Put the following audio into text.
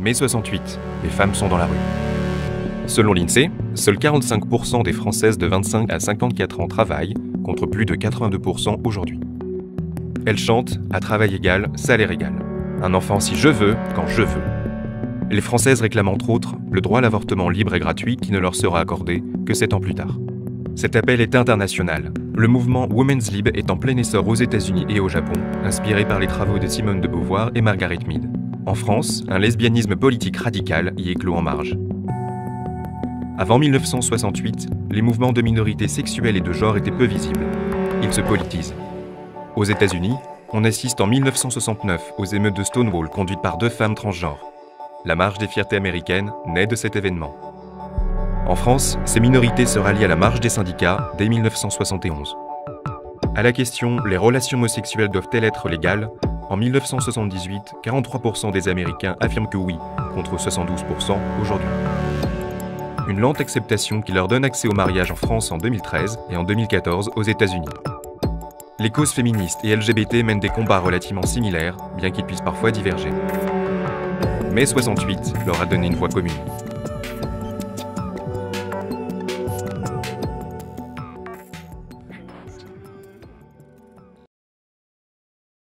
Mai 68, les femmes sont dans la rue. Selon l'INSEE, seuls 45% des Françaises de 25 à 54 ans travaillent, contre plus de 82% aujourd'hui. Elles chantent « à travail égal, salaire égal ». Un enfant si je veux, quand je veux. Les Françaises réclament entre autres le droit à l'avortement libre et gratuit qui ne leur sera accordé que 7 ans plus tard. Cet appel est international. Le mouvement Women's Lib est en plein essor aux États-Unis et au Japon, inspiré par les travaux de Simone de Beauvoir et Margaret Mead. En France, un lesbianisme politique radical y éclot en marge. Avant 1968, les mouvements de minorités sexuelles et de genre étaient peu visibles. Ils se politisent. Aux États-Unis, on assiste en 1969 aux émeutes de Stonewall conduites par 2 femmes transgenres. La marche des fiertés américaines naît de cet événement. En France, ces minorités se rallient à la marche des syndicats dès 1971. À la question « Les relations homosexuelles doivent-elles être légales ?», en 1978, 43% des Américains affirment que oui, contre 72% aujourd'hui. Une lente acceptation qui leur donne accès au mariage en France en 2013 et en 2014 aux États-Unis. Les causes féministes et LGBT mènent des combats relativement similaires, bien qu'ils puissent parfois diverger. Mai 68 leur a donné une voix commune.